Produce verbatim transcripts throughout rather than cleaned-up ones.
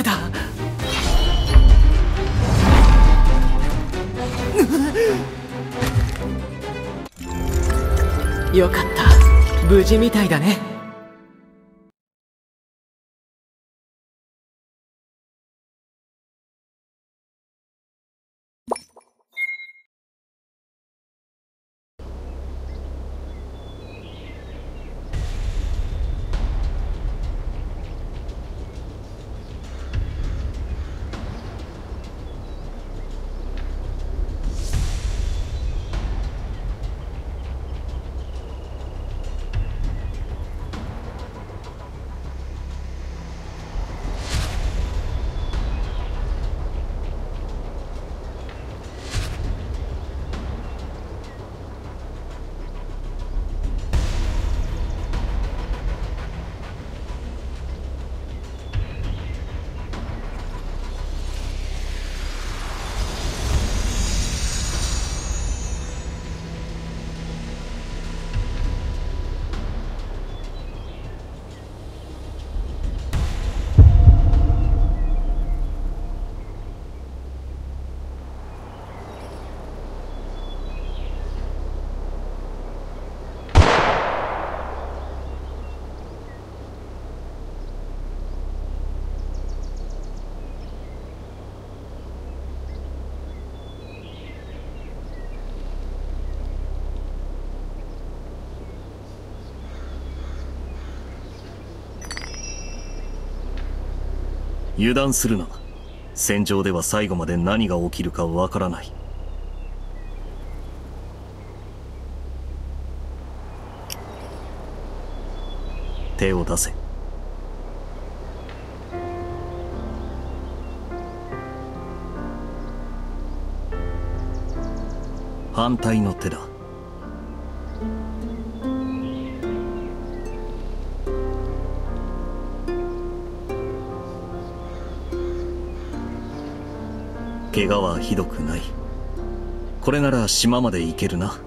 メだ。よかった、無事みたいだね。 油断するな。戦場では最後まで何が起きるかわからない。手を出せ。反対の手だ。怪我はひどくない。これなら島まで行けるな。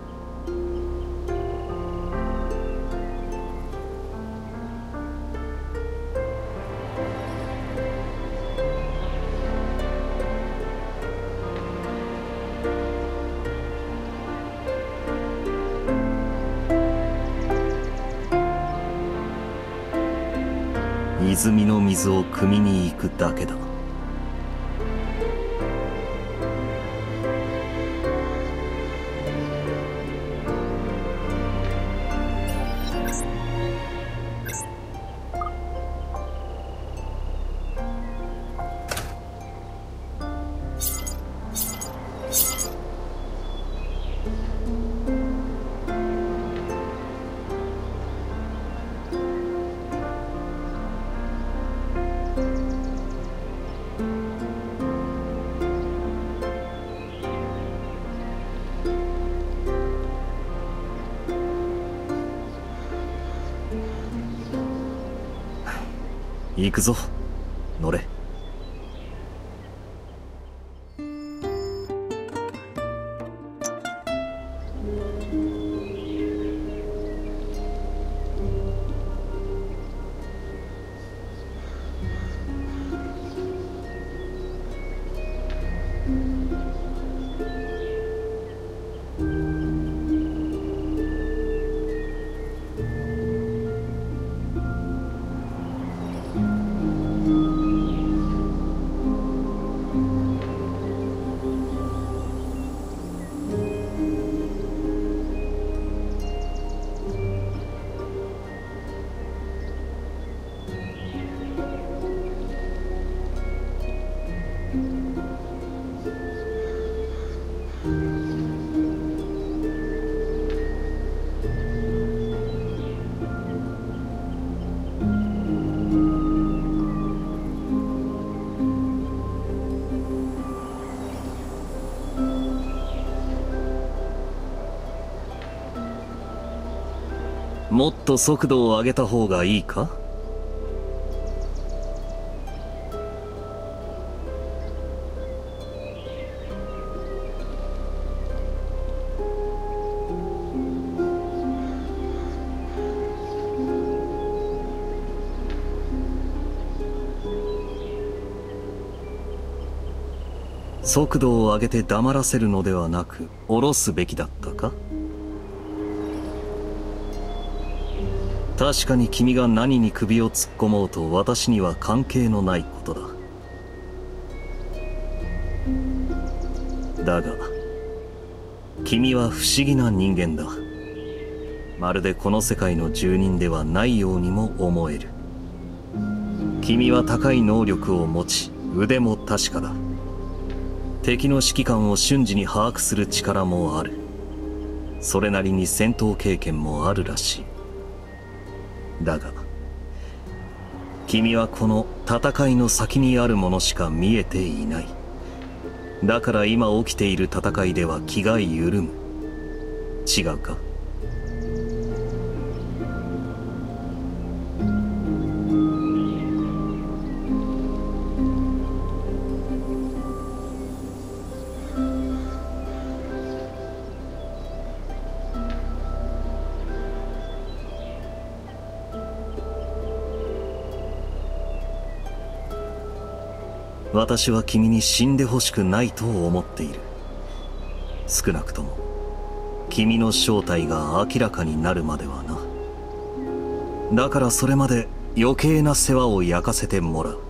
泉の水を汲みに行くだけだ。行くぞ、乗れ。もっと速度を上げた方がいいか？ 速度を上げて黙らせるのではなく下ろすべきだったか？確かに君が何に首を突っ込もうと私には関係のないことだ。だが君は不思議な人間だ。まるでこの世界の住人ではないようにも思える。君は高い能力を持ち、腕も確かだ。敵の指揮官を瞬時に把握する力もある。それなりに戦闘経験もあるらしい。だが君はこの戦いの先にあるものしか見えていない。だから今起きている戦いでは気が緩む。違うか？私は君に死んでほしくないと思っている。少なくとも君の正体が明らかになるまではな。だからそれまで余計な世話を焼かせてもらう。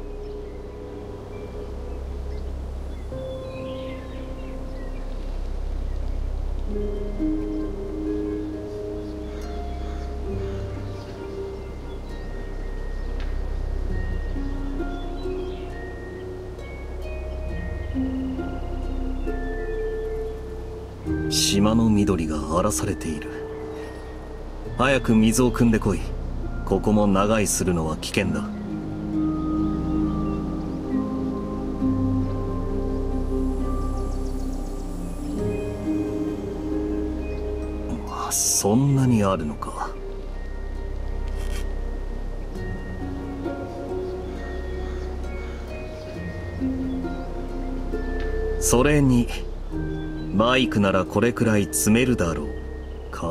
島の緑が荒らされている。早く水を汲んでこい。ここも長居するのは危険だ。まあ、そんなにあるのか。それにバイクならこれくらい積めるだろうか？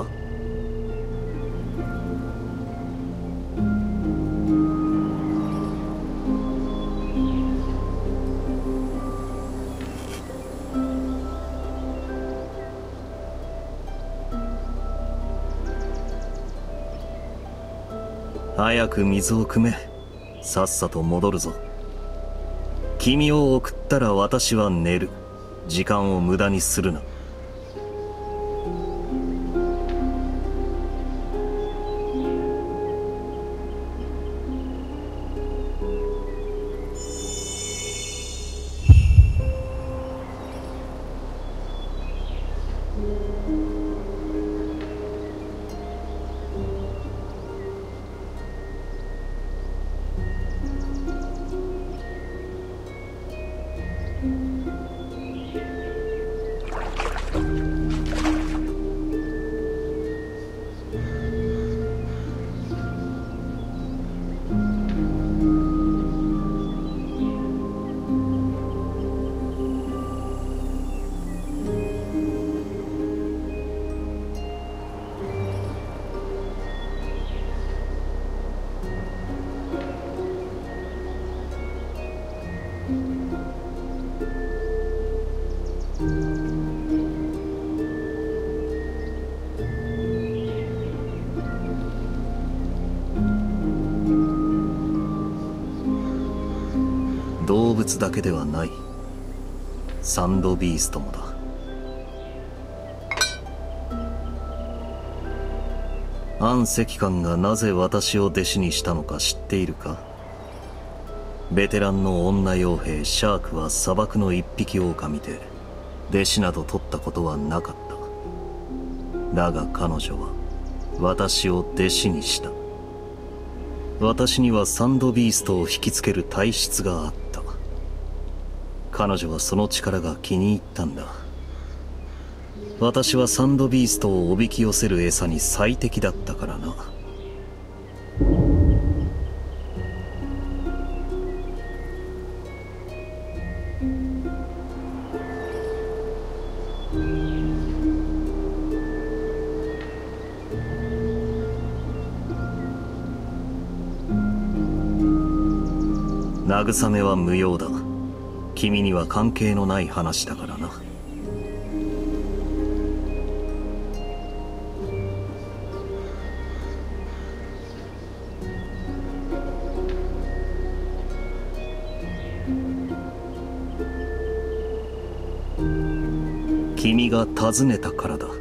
早く水を汲め。さっさと戻るぞ。君を送ったら私は寝る。時間を無駄にするな。動物だけではない。サンドビーストもだ。暗石官がなぜ私を弟子にしたのか知っているか？ベテランの女傭兵シャークは砂漠の一匹狼で弟子など取ったことはなかった。だが彼女は私を弟子にした。私にはサンドビーストを引きつける体質があった。彼女はその力が気に入ったんだ。私はサンドビーストをおびき寄せる餌に最適だったからな。慰めは無用だ。 君には関係のない話だからな。君が尋ねたからだ。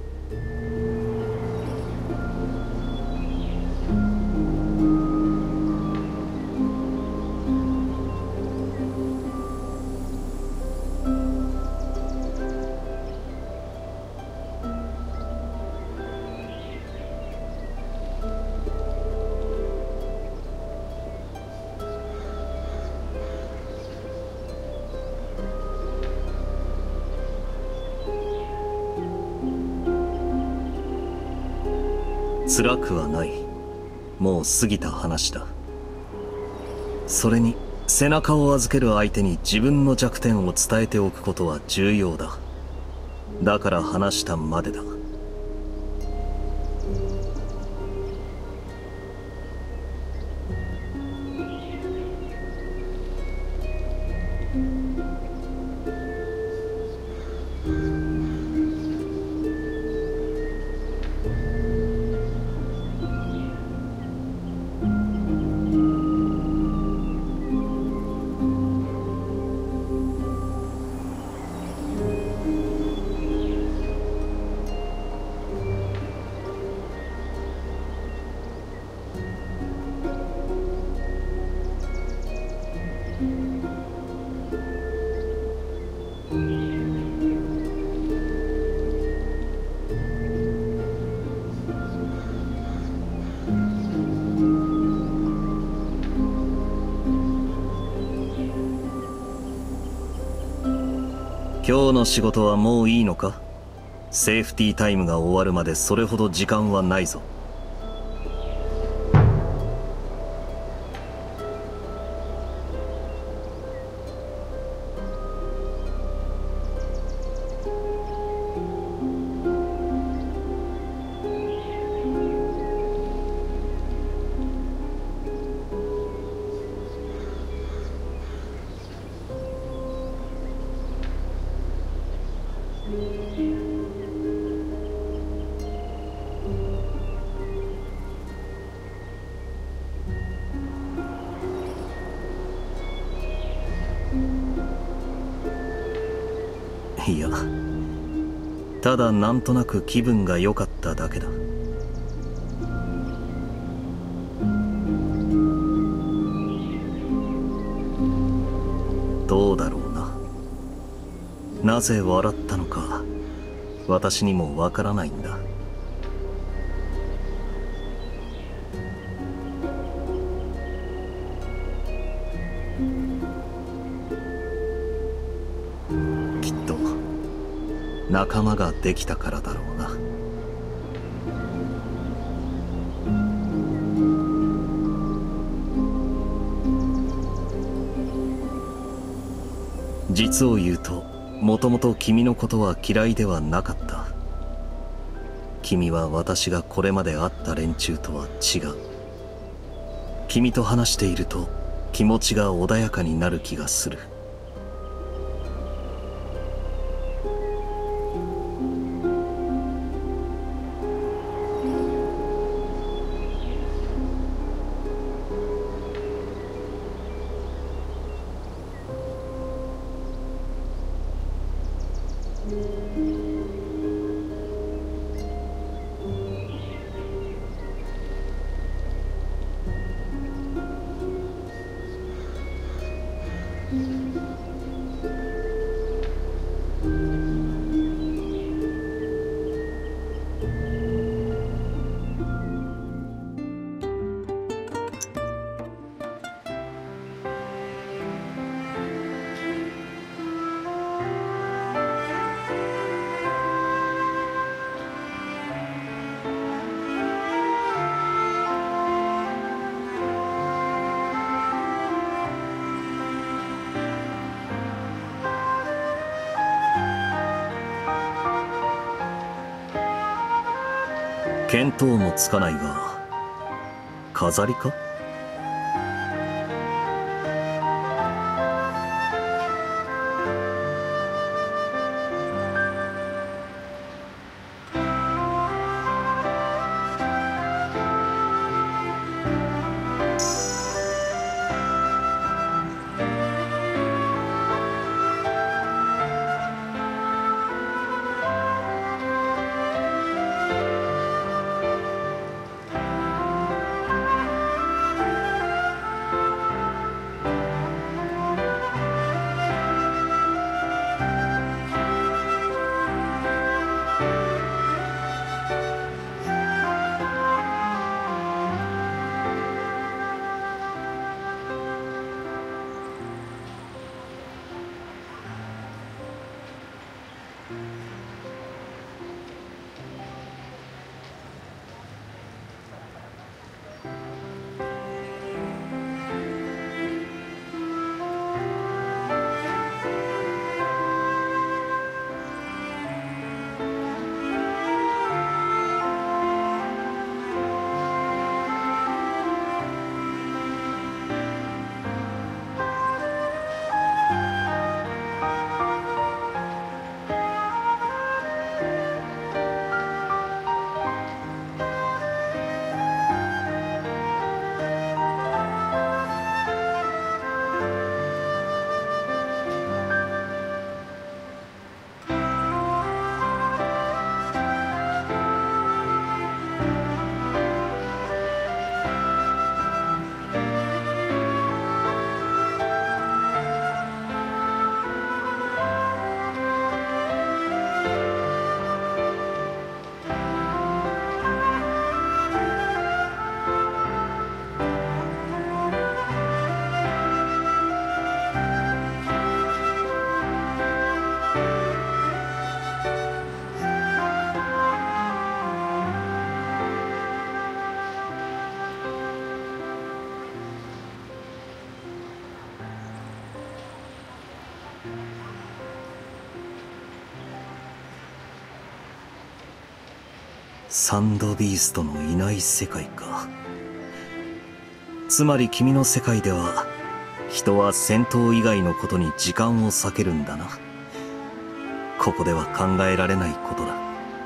辛くはない。もう過ぎた話だ。それに背中を預ける相手に自分の弱点を伝えておくことは重要だ。だから話したまでだ。今日の仕事はもういいのか？セーフティータイムが終わるまでそれほど時間はないぞ。いや、ただなんとなく気分が良かっただけだ。どうだろうな。なぜ笑ったのか私にもわからないんだ。仲間ができたからだろうな。実を言うと、もともと君のことは嫌いではなかった。君は私がこれまで会った連中とは違う。君と話していると気持ちが穏やかになる気がする。見当もつかないが、飾りか？ サンドビーストのいない世界か。つまり君の世界では人は戦闘以外のことに時間を割けるんだな。ここでは考えられないことだ。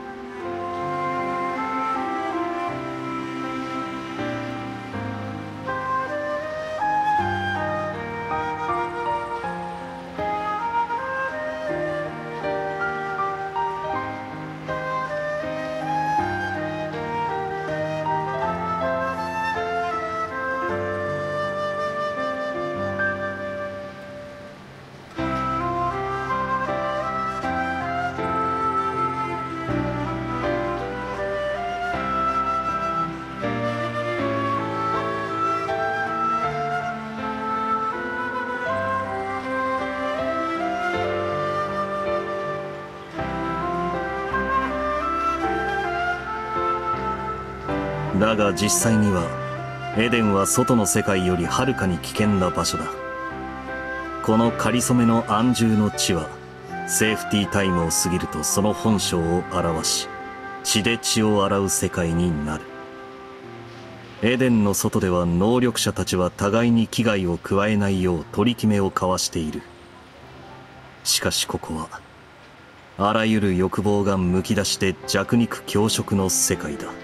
だが実際にはエデンは外の世界よりはるかに危険な場所だ。このかりそめの安住の地はセーフティータイムを過ぎるとその本性を表し、血で血を洗う世界になる。エデンの外では能力者たちは互いに危害を加えないよう取り決めを交わしている。しかしここはあらゆる欲望がむき出して弱肉強食の世界だ。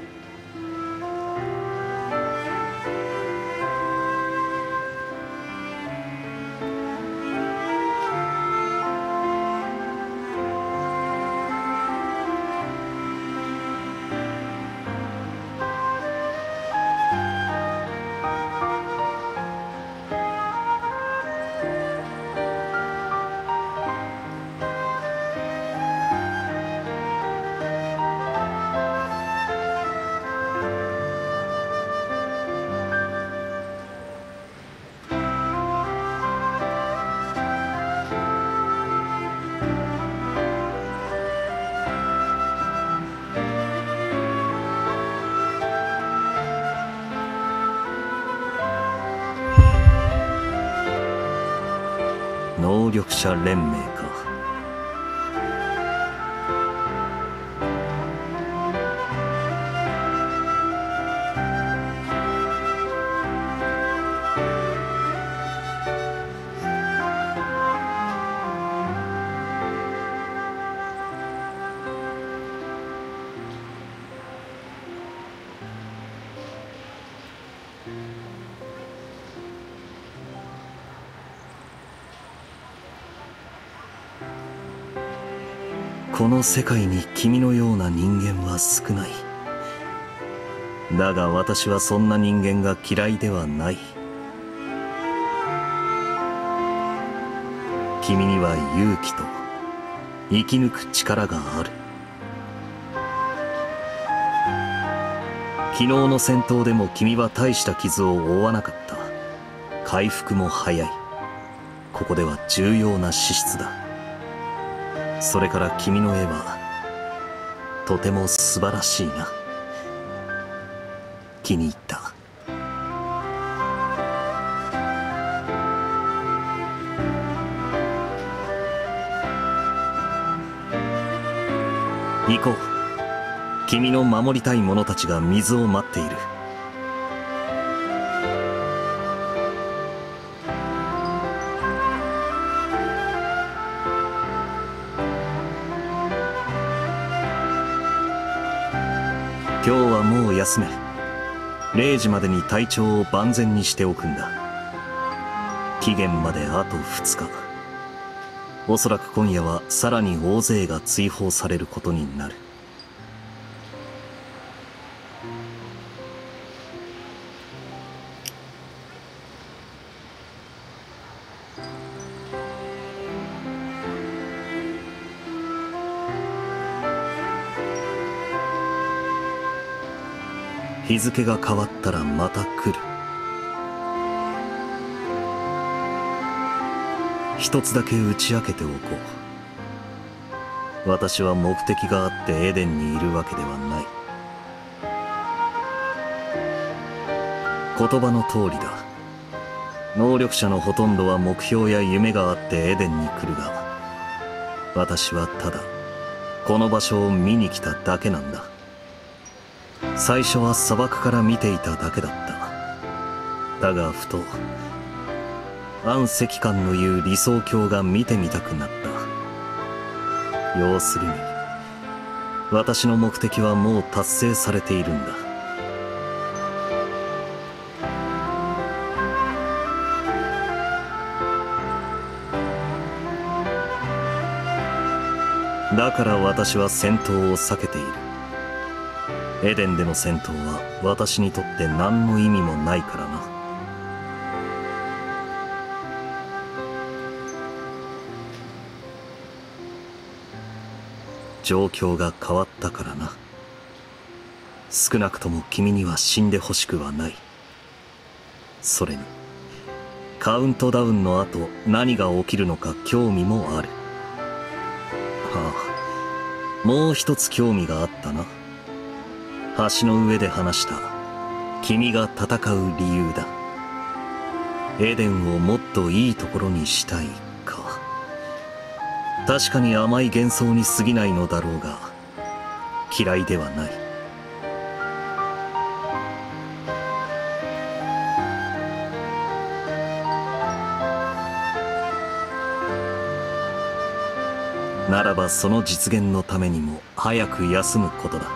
能力者連盟か。この世界に君のような人間は少ない。だが私はそんな人間が嫌いではない。君には勇気と生き抜く力がある。昨日の戦闘でも君は大した傷を負わなかった。回復も早い。ここでは重要な資質だ。それから君の絵はとても素晴らしいな。気に入った。行こう。君の守りたい者たちが水を待っている。今日はもう休め。れいじまでに体調を万全にしておくんだ。期限まであとふつか。おそらく今夜はさらに大勢が追放されることになる。日付が変わったらまた来る。一つだけ打ち明けておこう。私は目的があってエデンにいるわけではない。言葉の通りだ。能力者のほとんどは目標や夢があってエデンに来るが、私はただこの場所を見に来ただけなんだ。 最初は砂漠から見ていただけだった。だがふと暗石官の言う理想郷が見てみたくなった。要するに私の目的はもう達成されているんだ。だから私は戦闘を避けている。エデンでの戦闘は私にとって何の意味もないからな。状況が変わったからな。少なくとも君には死んでほしくはない。それにカウントダウンの後何が起きるのか興味もある。ああ、もう一つ興味があったな。橋の上で話した君が戦う理由だ。エデンをもっといいところにしたいか。確かに甘い幻想に過ぎないのだろうが嫌いではない。ならばその実現のためにも早く休むことだ。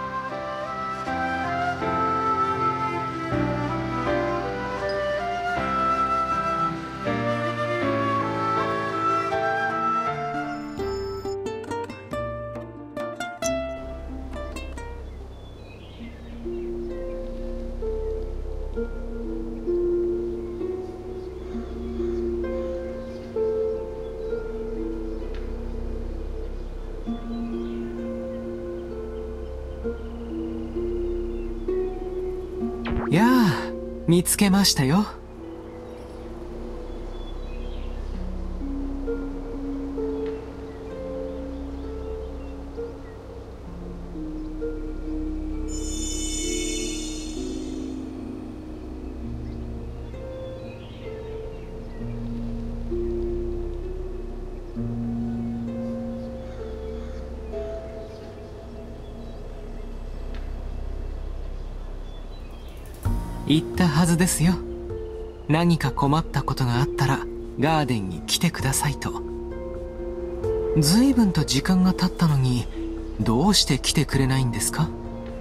やあ、見つけましたよ。言ったはずですよ。何か困ったことがあったらガーデンに来てくださいと。随分と時間が経ったのにどうして来てくれないんですか？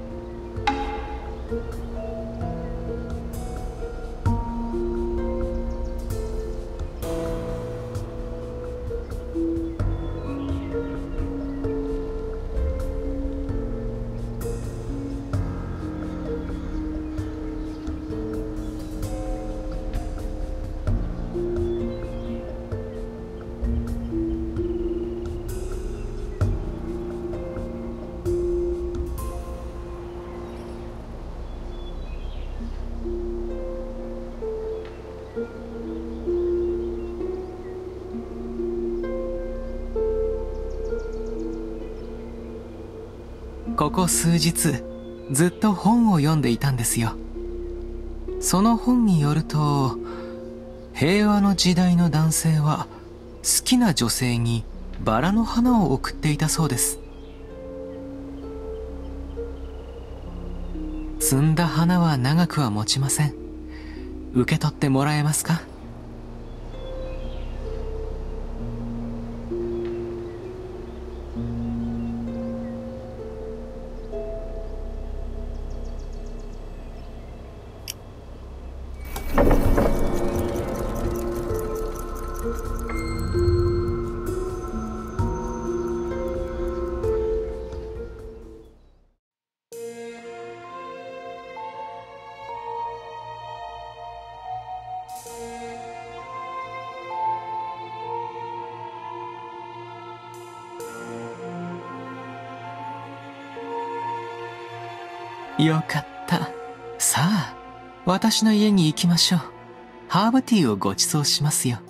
ここ数日ずっと本を読んでいたんですよ。その本によると平和の時代の男性は好きな女性にバラの花を贈っていたそうです。摘んだ花は長くは持ちません。受け取ってもらえますか？よかった。さあ、私の家に行きましょう。ハーブティーをご馳走しますよ。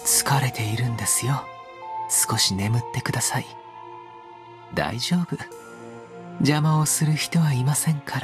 疲れているんですよ。少し眠ってください。大丈夫。邪魔をする人はいませんから。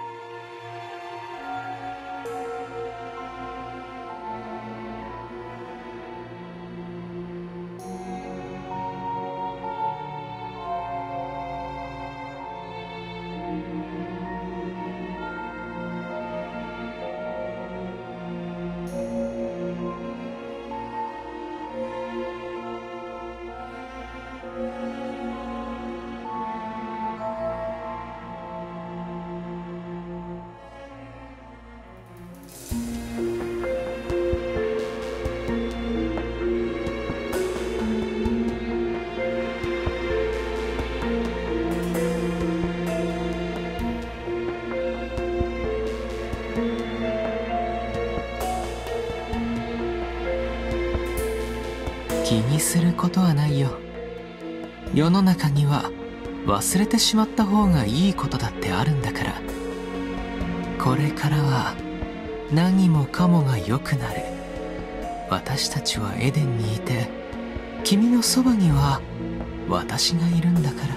気にすることはないよ。世の中には忘れてしまった方がいいことだってあるんだから。これからは何もかもが良くなる。私たちはエデンにいて、君のそばには私がいるんだから。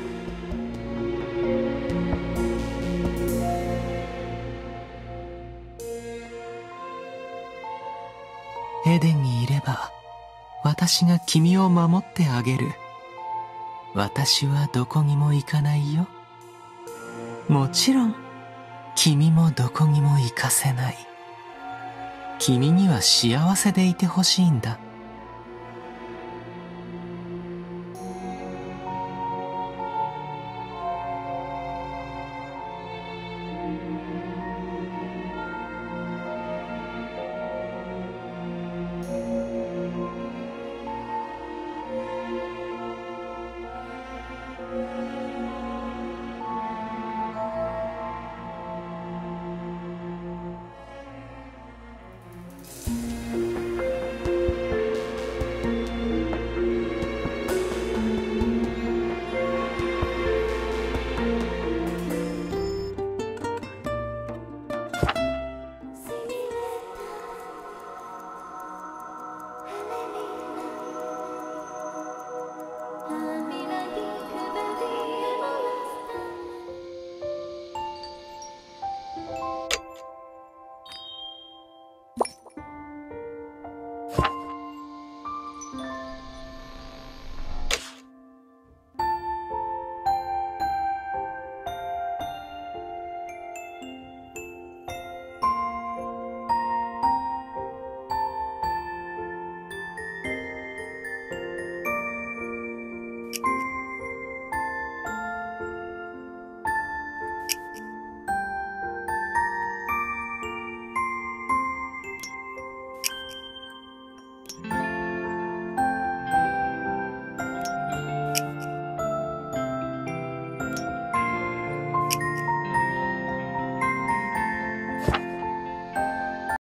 エデンにいれば私が君を守ってあげる。私はどこにも行かないよ。もちろん君もどこにも行かせない。君には幸せでいてほしいんだ。